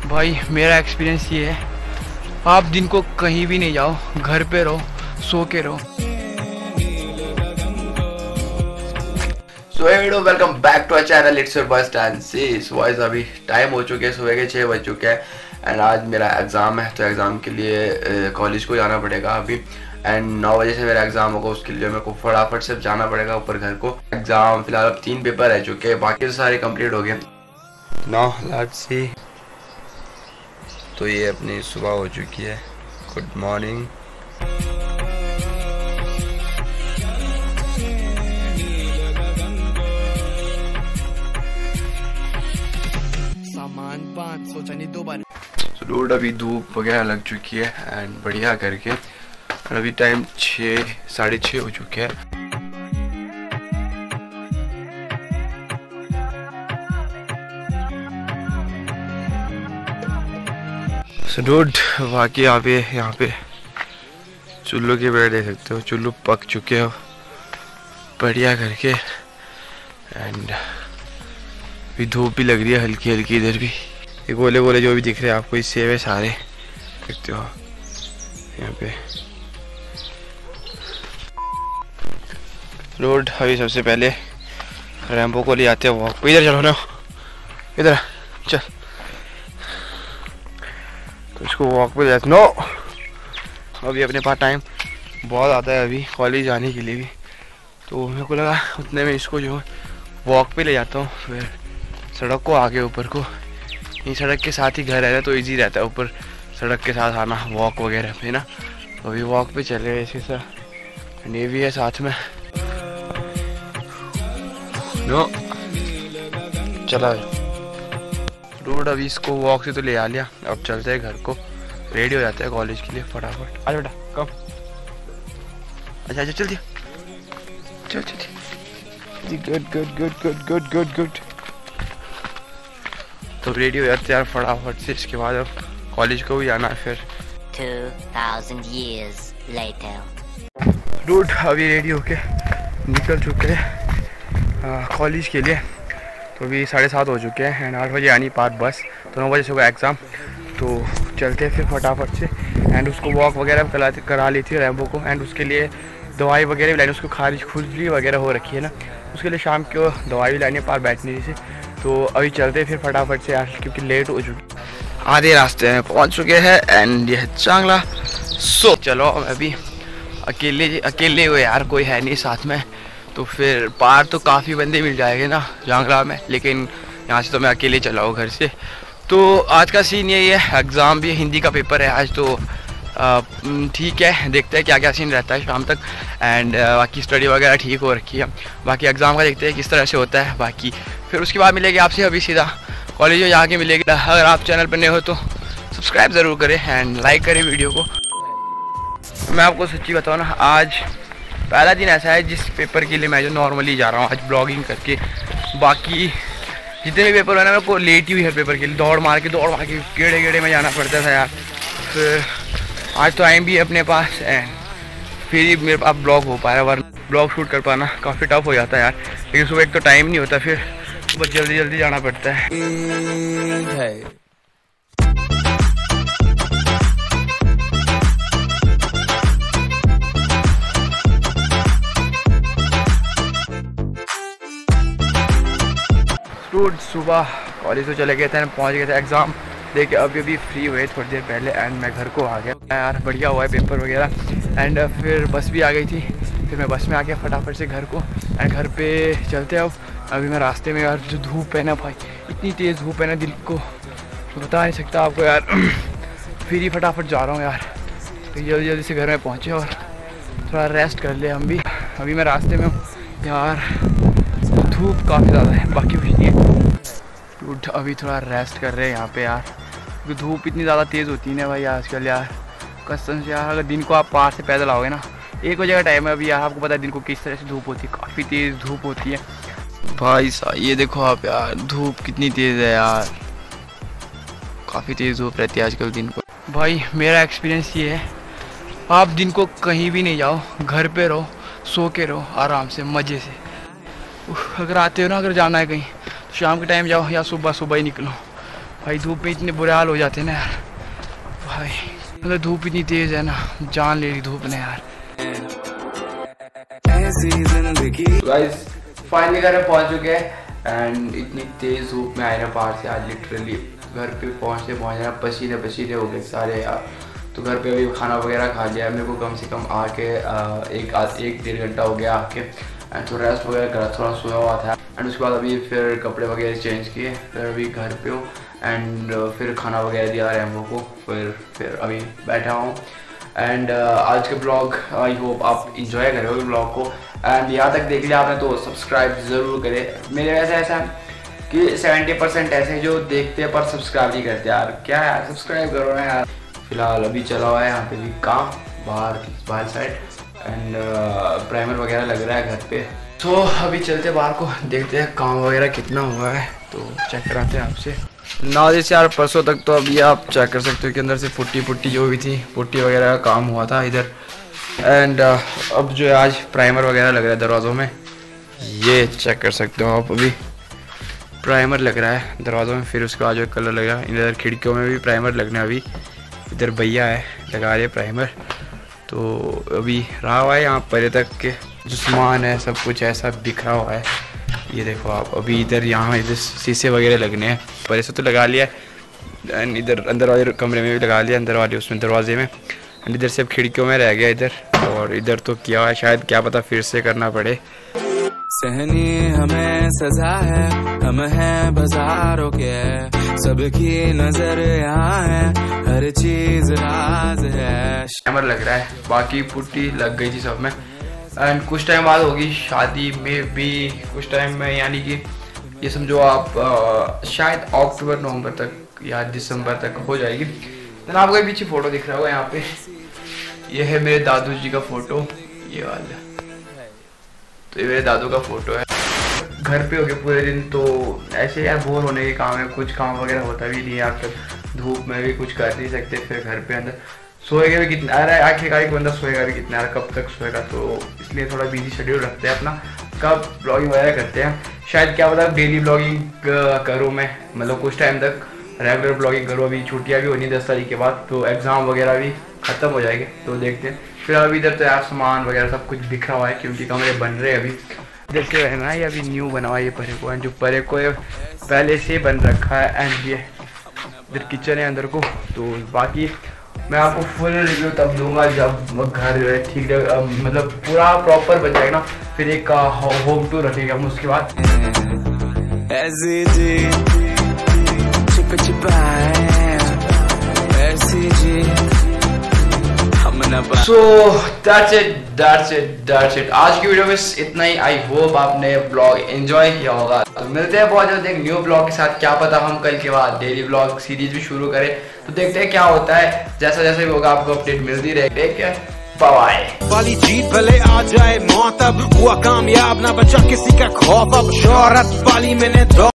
भाई मेरा एक्सपीरियंस ये है, आप दिन को कहीं भी नहीं जाओ, घर पे रहो, सो के रहो। So hello, welcome back to our channel it's your boy स्टैंसिस। वॉइस अभी टाइम हो चुके हैं, सुबह के 6 बज चुके हैं एंड आज मेरा एग्ज़ाम है, तो एग्ज़ाम के लिए कॉलेज को जाना पड़ेगा अभी। एंड 9 बजे से मेरा एग्ज़ाम होगा, उसके लिए मेरे को फटाफट से जाना पड़ेगा ऊपर घर को। एग्ज़ाम फिलहाल अब 3 पेपर रह चुके हैं, बाकी तो सारे कंप्लीट हो गए। Now let's see. तो ये अपनी सुबह हो चुकी है। Good morning. सामान 500 नहीं 2 बार। रोड अभी धूप वगैरह लग चुकी है एंड बढ़िया करके। और अभी टाइम 6 साढ़े 6 हो चुके हैं। रोड बाकी यहाँ पे चुल्लू के पेड़ देख सकते हो, चुल्लू पक चुके हो बढ़िया करके। एंड अभी धूप भी लग रही है हल्की हल्की। इधर भी ये गोले गोले जो भी दिख रहे हैं आपको, ये सेब है सारे, देखते हो यहाँ पे। रोड अभी सबसे पहले रैम्बो को ले आते हैं वॉक पे। इधर चलो ना, इधर चल। तो इसको वॉक पे जाते। नो, अभी अपने पास टाइम बहुत आता है अभी कॉलेज जाने के लिए भी, तो मेरे को लगा उतने में इसको जो वॉक पे ले जाता हूँ। फिर सड़क को आगे ऊपर को, ये सड़क के साथ ही घर रहता है तो इजी रहता है ऊपर सड़क के साथ आना वॉक वगैरह पे ना। तो अभी वॉक पे चले गए इसके साथ, ये भी है साथ में। नो चला रोड। अभी इसको वॉक से तो ले आ लिया, अब चलते हैं घर को, रेडी हो जाते हैं कॉलेज के लिए फटाफट। आजा बेटा, कब? अच्छा अच्छा चल दिया, चल चल। Good good good good good good good. तो रेडी हो जाते हैं यार फटाफट से, इसके बाद अब कॉलेज को भी जाना है फिर। 2000 years later. रोड अभी रेडी होके निकल चुके हैं कॉलेज के लिए। तो अभी 7:30 हो चुके हैं एंड 8 बजे आनी पास बस, तो 9 बजे से होगा एग्ज़ाम। तो चलते फिर फटाफट से। एंड उसको वॉक वगैरह करा ली थी रैम्बो को, एंड उसके लिए दवाई वगैरह भी लानी, उसको खुजली वगैरह हो रखी है ना, उसके लिए शाम को दवाई भी लानी है पार बैठने से। तो अभी चलते फिर फटाफट से यार, क्योंकि लेट हो चुकी, आधे रास्ते में पहुंच चुके हैं एंड ये है चांगला। सो चलो अभी अकेले हो यार, कोई है नहीं साथ में, तो फिर पार तो काफ़ी बंदे मिल जाएंगे ना चांगला में, लेकिन यहाँ से तो मैं अकेले चला हूँ घर से। तो आज का सीन यही है, एग्ज़ाम भी हिंदी का पेपर है आज, तो ठीक है, देखते हैं क्या क्या सीन रहता है शाम तक। एंड बाकी स्टडी वगैरह ठीक हो रखी है, बाकी एग्ज़ाम का देखते हैं किस तरह से होता है। बाकी फिर उसके बाद मिलेगी आपसे अभी सीधा कॉलेज में जाके मिलेगी। अगर आप चैनल पर नए हो तो सब्सक्राइब ज़रूर करें एंड लाइक करें वीडियो को। मैं आपको सच्ची बताऊँ ना, आज पहला दिन ऐसा है जिस पेपर के लिए मैं जो नॉर्मली जा रहा हूँ आज ब्लॉगिंग करके। बाकी जितने भी पेपर हुए ना, मेरे को लेट ही हुई है पेपर के लिए, दौड़ मार के गेड़े में जाना पड़ता था यार। फिर आज तो टाइम भी है अपने पास एंड फिर ही मेरे पास ब्लॉग हो पाया, वरना ब्लॉग शूट कर पाना काफ़ी टफ हो जाता है यार। लेकिन सुबह एक तो टाइम नहीं होता, फिर बस जल्दी जाना पड़ता है। सुबह कॉलेज तो चले गए थे, पहुंच गए थे एग्ज़ाम दे के, अभी फ्री हुए थोड़ी देर पहले एंड मैं घर को आ गया यार। बढ़िया हुआ है पेपर वगैरह एंड फिर बस भी आ गई थी, फिर मैं बस में आ गया फटाफट से घर को एंड घर पे चलते अब। अभी मैं रास्ते में यार, जो धूप है ना भाई, इतनी तेज़ धूप है ना, दिल को बता नहीं सकता आपको यार। फिर ही फटाफट जा रहा हूँ यार, तो जल्दी से घर में पहुँचे और थोड़ा रेस्ट कर ले हम भी। अभी मैं रास्ते में हूँ यार, धूप काफ़ी ज़्यादा है, बाकी कुछ नहीं है। अभी थोड़ा रेस्ट कर रहे हैं यहाँ पे यार, क्योंकि धूप इतनी ज़्यादा तेज़ होती है ना भाई आजकल यार, कसम से यार। अगर दिन को आप पार से पैदल आओगे ना, 1 बजे का टाइम है अभी यार, आपको पता है दिन को किस तरह से धूप होती है, काफ़ी तेज़ धूप होती है भाई साहब। ये देखो आप यार, धूप कितनी तेज़ है यार, काफ़ी तेज़ धूप रहती है आजकल दिन को। भाई मेरा एक्सपीरियंस ये है, आप दिन को कहीं भी नहीं जाओ, घर पे रहो, सो के रहो आराम से मज़े से। अगर आते हो ना, अगर जाना है कहीं तो शाम के टाइम जाओ या सुबह ही निकलो, भाई धूप में इतने बुरे हाल हो जाते हैं ना यार भाई, मतलब धूप इतनी तेज है ना, जान ले रही धूप ने यार। गाइस फाइनली घर में पहुंच चुके हैं एंड इतनी तेज धूप में आए ना बाहर से, आज लिटरली घर पे पहुंचना पसीने पसीने हो गए सारे यार। तो घर पे अभी खाना वगैरह खा लिया मेरे को, कम से कम आके एक डेढ़ घंटा हो गया आके, एंड तो रेस्ट वगैरह करा, थोड़ा सोया हुआ था। एंड उसके बाद अभी फिर कपड़े वगैरह चेंज किए, फिर अभी घर पे हूँ एंड फिर खाना वगैरह दिया रैम्बो को, फिर अभी बैठा हूँ। एंड आज के ब्लॉग आई होप आप इंजॉय करोगे ब्लॉग को, एंड यहाँ तक देख लिया आपने तो सब्सक्राइब ज़रूर करें। मेरे वैसे ऐसा कि 70% ऐसे जो देखते हैं पर सब्सक्राइब नहीं करते यार, क्या यार सब्सक्राइब करो ना यार। फिलहाल अभी चला हुआ है यहाँ पे भी काम बाहर साइड, एंड प्राइमर वगैरह लग रहा है घर पे। तो अभी चलते बाहर को, देखते हैं काम वगैरह कितना हुआ है, तो चेक कराते हैं आपसे। ना जैसे यार परसों तक तो अभी आप चेक कर सकते हो कि अंदर से पुट्टी जो भी थी, पुट्टी वगैरह का काम हुआ था इधर। एंड अब जो है आज प्राइमर वगैरह लग रहा है दरवाज़ों में, ये चेक कर सकते हो आप, अभी प्राइमर लग रहा है दरवाज़ों में। फिर उसके बाद जो कलर लगा इधर खिड़कियों में भी प्राइमर लगना है। अभी इधर भैया है लगा रहे प्राइमर, तो अभी रहा हुआ है यहाँ पहले तक के जो सामान है सब कुछ ऐसा बिखरा हुआ है। ये देखो आप, अभी इधर यहाँ इधर शीशे वगैरह लगने हैं, पहले से तो लगा लिया है। एंड इधर अंदर वाले कमरे में भी लगा लिया, अंदर वाले उसमें दरवाजे में। एंड इधर सिर्फ खिड़कियों में रह गया इधर, और इधर तो किया हुआ है, शायद क्या पता फिर से करना पड़े। सहनी हमें सजा है, हम हैं बाजारों के, सबकी नजर यहाँ है, हर चीज राज है। कैमर लग रहा है, बाकी पुट्टी लग गई थी सब में। एंड कुछ टाइम बाद होगी शादी में भी, कुछ टाइम में यानी कि ये समझो आप शायद अक्टूबर नवंबर तक या दिसंबर तक हो जाएगी। तो आपको पीछे फोटो दिख रहा होगा यहाँ पे, ये है मेरे दादू जी का फोटो, ये वाला, तो ये मेरे दादू का फोटो है। घर पे हो गए पूरे दिन, तो ऐसे यार बोर होने के काम है, कुछ काम वगैरह होता भी नहीं यार, फिर धूप में भी कुछ कर नहीं सकते, फिर घर पे अंदर सोएगा भी कितना, अरे आखिरकार एक बंदा सोएगा भी कितना यार, कब तक सोएगा। तो इसलिए थोड़ा बिजी शेड्यूल रखते हैं अपना, कब ब्लॉगिंग वगैरह करते हैं। शायद क्या पता डेली ब्लॉगिंग करूँ मैं, मतलब कुछ टाइम तक रेगुलर ब्लॉगिंग करूँ। अभी छुट्टियाँ भी होनी 10 तारीख के बाद, तो एग्ज़ाम वगैरह भी ख़त्म हो जाएंगे, तो देखते हैं। फिर अभी इधर तो यार सामान वगैरह सब कुछ बिखरा हुआ है, क्योंकि कमरे बन रहे हैं अभी। जैसे रहना है अभी न्यू बना हुआ है ये परे को, एंड जो परे को पहले से बन रखा है। एंड ये इधर किचन है अंदर को। तो बाकी मैं आपको फुल रिव्यू तब दूंगा जब घर ठीक मतलब पूरा प्रॉपर बन जाएगा ना, फिर एक होम टूर रखेंगे हम उसके बाद। So that's it. आज की वीडियो में इतना ही। आई होप आपने ब्लॉग एंजॉय किया होगा। तो मिलते हैं बहुत जल्द एक न्यू ब्लॉग के साथ। क्या पता हम कल के बाद डेली ब्लॉग सीरीज भी शुरू करें, तो देखते हैं क्या होता है। जैसा जैसे भी होगा आपको अपडेट मिलती रहेगी। बाय। वाली जीत भले आ जाए मौत, अब हुआ कामयाब ना बचा किसी का खौफ, अब शोहरत वाली मैंने